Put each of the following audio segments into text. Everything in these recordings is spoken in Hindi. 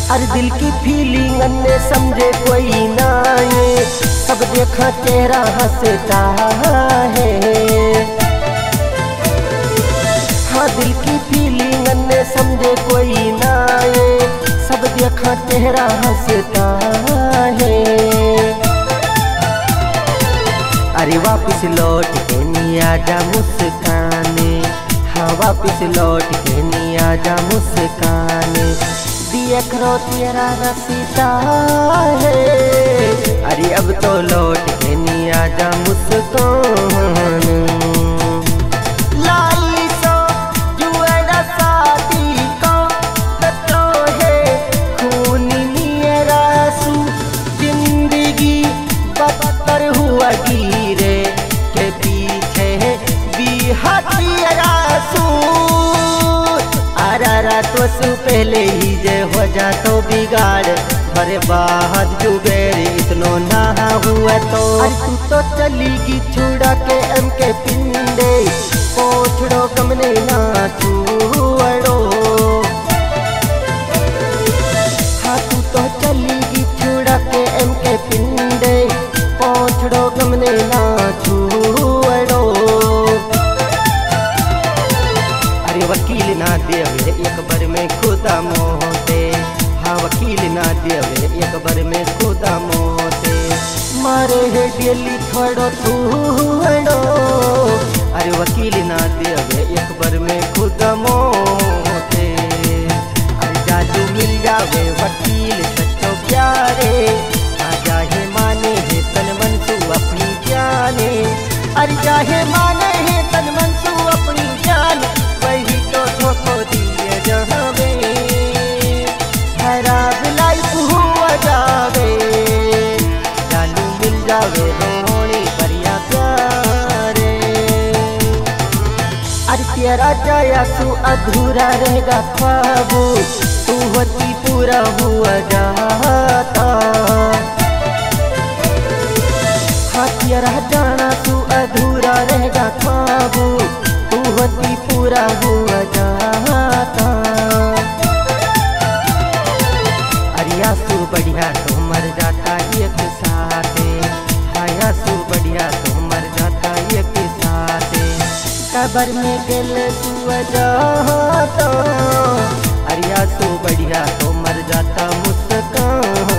अरे दिल की फीलिंग अन्य समझे कोई ना ये, सब देखा चेहरा हंसता है। हाँ दिल की फीलिंग अन्य समझे कोई ना ये, सब देखा चेहरा हंसता है। अरे वापिस लौट के नी आजा मुस्काने, हाँ वापिस लौट के नी आजा मुस्काने, देख रो तेरा रसीदा है। अरे अब तो लौट के नी आजा मुस्कान। लाई सो जुएरा शादी का तो है खून मेरा सू, जिंदगी बदतर हुआ गिरे के पीछे भी हथियारा सू। तो सु पहले ही जे हो जा तो बिगाड़, बरे बाहर जुबेर इतनो ना हुआ तो। अरे तू तो चलीगी छुड़ा के एम के पिंडे, पोछड़ो गमने ना छुड़ो। हाँ तू तो चलीगी छुड़ा के एम के पिंडे, पोछड़ो गमने ना छुड़ो। अरे वकील ना देवे एक बार में खुदा मोहते, हाँ वकील ना देवे एक बार में खुदा मोहते, मारे है डेली थोड़ो थोड़ो। अरे वकील ना देवे एक बार में खुदा मोहते, अरे जादू मिल जावे वकील सच्चो प्यारे, हाँ जाहे माने है तन मन सु अपनी जाने। अरे जाहे माने है तन मन सु अपनी जान, वही तो धोखो दिए जहावे, खराब लाइफ हुआ जावे, चालू मिल जावे रोनी बढ़िया प्यारे। अरे तेरा जाया सु अधूरा रहेगा ख्वाब, तू होती पूरा हुआ जाता। हाँ तेरा जाना तू अधूरा रहेगा ख्वाब, तू होती पूरा हुआ जाता। अरे आंसू बढ़िया तो मर जाता एक साथे, हाँ आंसू बढ़िया तो मर जाता एक साथे, कब्र में गेल तू जाता। अरे आंसू बढ़िया तो मर जाता मुस्कान।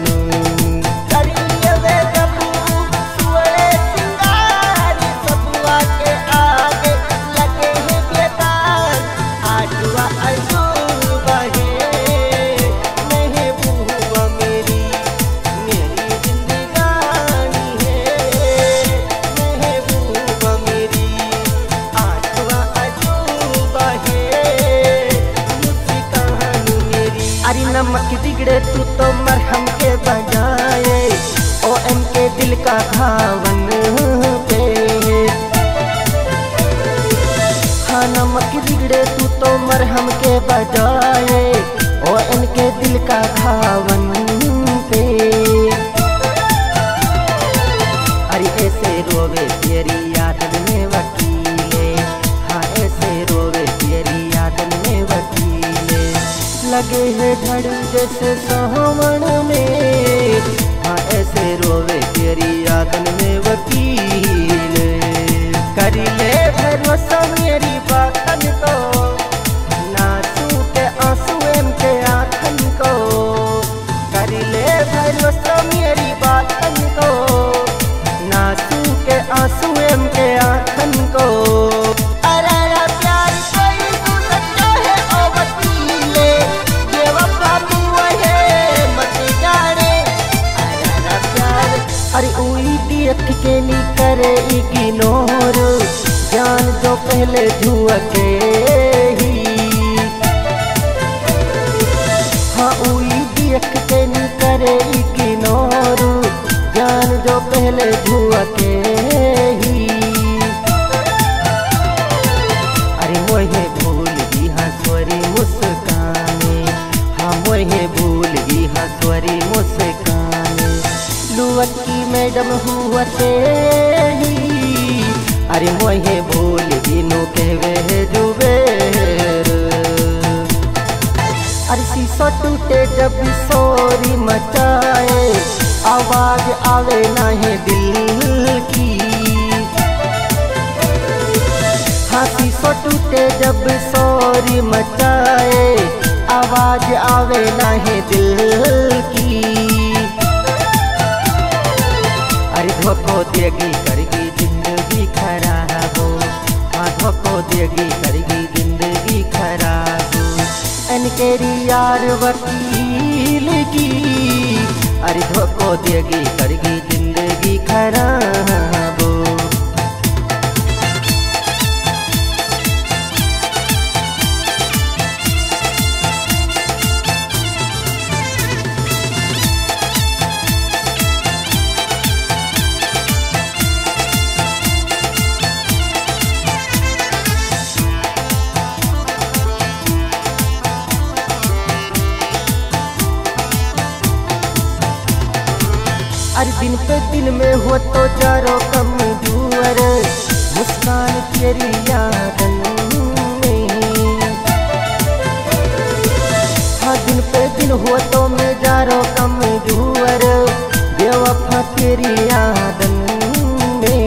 नमक बिगड़े तू तो मरहम के बजाए, OM के दिल का घावन पे। हाँ नमक बिगड़े तू तो मरहम के बजाए, OM के दिल का घावन पे। अरे ऐसे रोवे तेरी याद में वकीले, हाँ ऐसे रोवे तेरी याद में वकीले, लगे है धड़ जैसे सावन में, हाँ ऐसे रोवे तेरी यादन में वकील। कर ले भरोसा मेरी बातन को, नासू के आंसू एम के आँखन को, कर ले भरोसा मेरी बातन को, नासू के आंसू एम के आँखन को। अरे उई देख के नी करे इग्नोर, जान जो पहले झुके ही। हाँ उई देख के नी करे इग्नोर, जान जो पहले झुके ही। अरे मोहे भूल गई हंसवरी मुस्काने, हाँ मोहे भूल गई हंसवरी मुस्काने, लुवक्की मैडम हुआते ही। अरे मोहे भूल दिनों कहवे जुबेर। अरे शीशो टूटे जब शोरी मचाए, आवाज आवे नहीं दिल की। हाँ शीशो टूटे जब शोरी मचाए, आवाज आवे नहीं दिल की। अरे धोखो देगी करेगी जिंदगी खराब, हाँ धोखो देगी करेगी जिंदगी खराब। तेरी यार वकील की, अरे धोखो देगी करेगी जिंदगी खराब। अरे दिन पे दिन में हो तो चारों कमजोर, मुस्कान तेरी यादन में। हाँ दिन पे दिन हो तो मैं जारो कमजोर, बेवफा तेरी यादन में।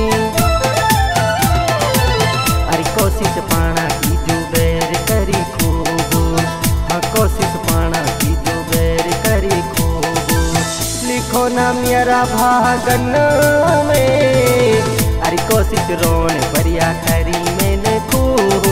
अरे कोशिश पाना की जो बैर करी खूब, हाँ कोशिश पाना की जो बैर करी खूब। लिखो ना मेरा भागन में, अरे कोशिश रोन भरिया करी मैंने खूब।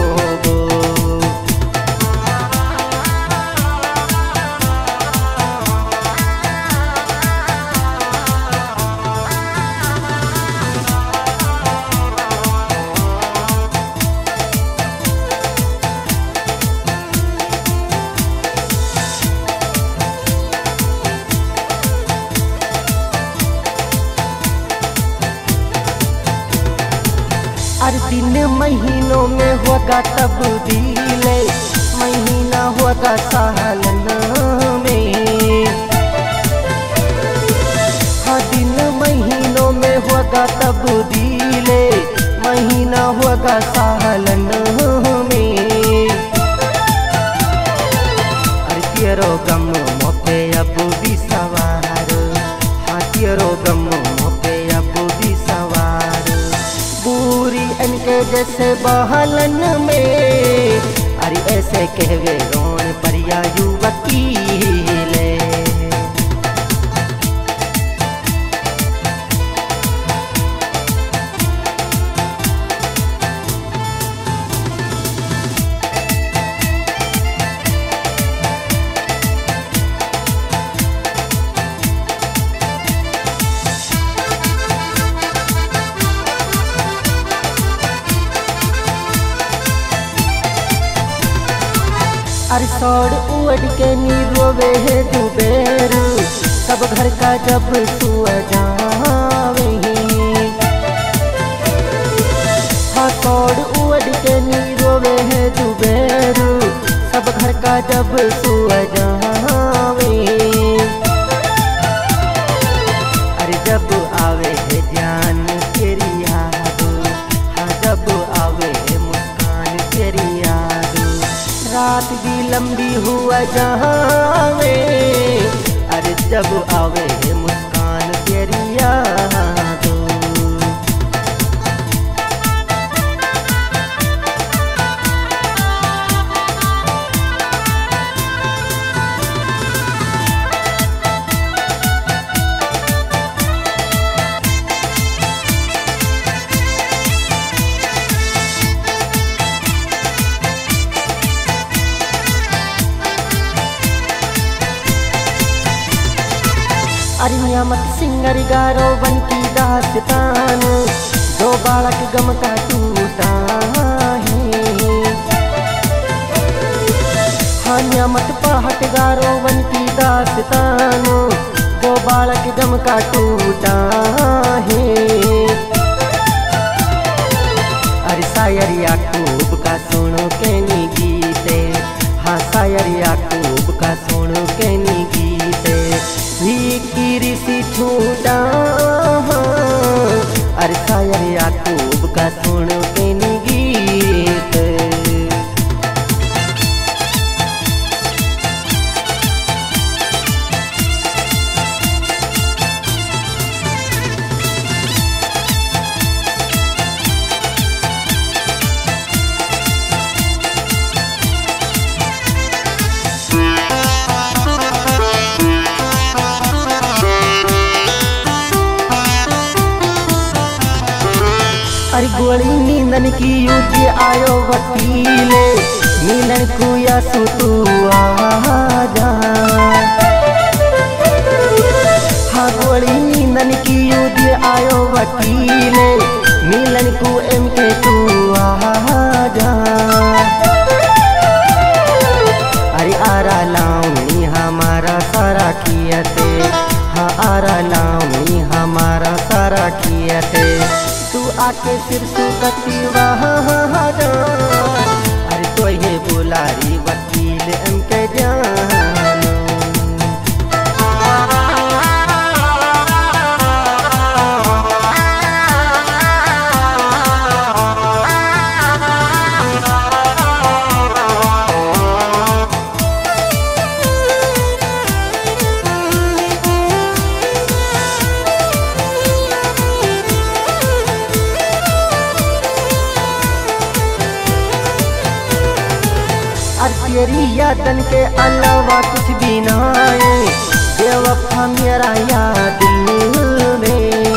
हर दिन महीनों में होगा तब्दील, महीना होगा सालन में। हर दिन महीनों में होगा तब्दील, महीना होगा सालन में। अरे तेरो गम मोपे अब भी सवार, हाँ तेरो गम मोपे अब भी सवार। पूरी इनके जैसे बहलन में, अरे ऐसे कहवे रोन परिया युवकील। अरे सौड़ उड़ के नी रोवे है दुबेर, सब घर का जब सुआ जावे। हाँ सौड़ उड़ के नी रोवे है दुबेर, सब घर का जब सुआ जावे। अरे जब आवे है जान तेरी याद, हाँ जब आवे है मुस्कान तेरी याद। रात भी लंबी हुआ जहाँ में, अरे जब आवे है मुस्कान तेरी याद। अरे नियामत सिंगर गारो बन की दास्तान, दो बालक गम का टूटा है। हाँ नियामत पहाट गारो बन की दास्तान, दो बालक गम का टूटा है। अरे शायर याकूब का सुनो के नी गीते, हाँ शायर याकूब का सुनो के नी गीते। भी ऋषि छूटा, अरे शायर याकूब का सुनो के नी गीत। नींदन की युद्ध आयो वकीले मिलन कुया सुतु आजा हाँ गोली नींदन की युद्ध आयो वकीले मिलन को एम के तू आजा अरे आरा लाऊनी हमारा सारा कियते हाँ आरा लाऊनी हमारा सारा कियते तू आके सिर सुकती वहाँ अरे तो ये बुलारी वकील एम के जानो तेरी यादन के अलावा कुछ भी ना आए बेवफा मेरा याद में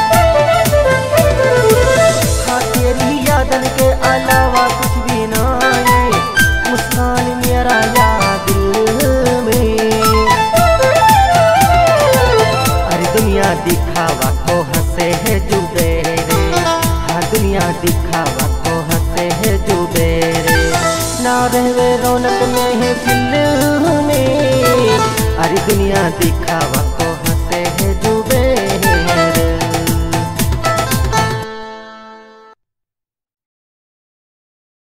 हाँ तेरी यादन के अलावा कुछ भी ना आए मुस्कान मेरा याद में अरे दुनिया दिखावा को हंसे है जुबेरे हाँ दुनिया दिखावा को हंसे है जुबेरे ना रहवे रौनक में है दिल में अरे दुनिया दिखावा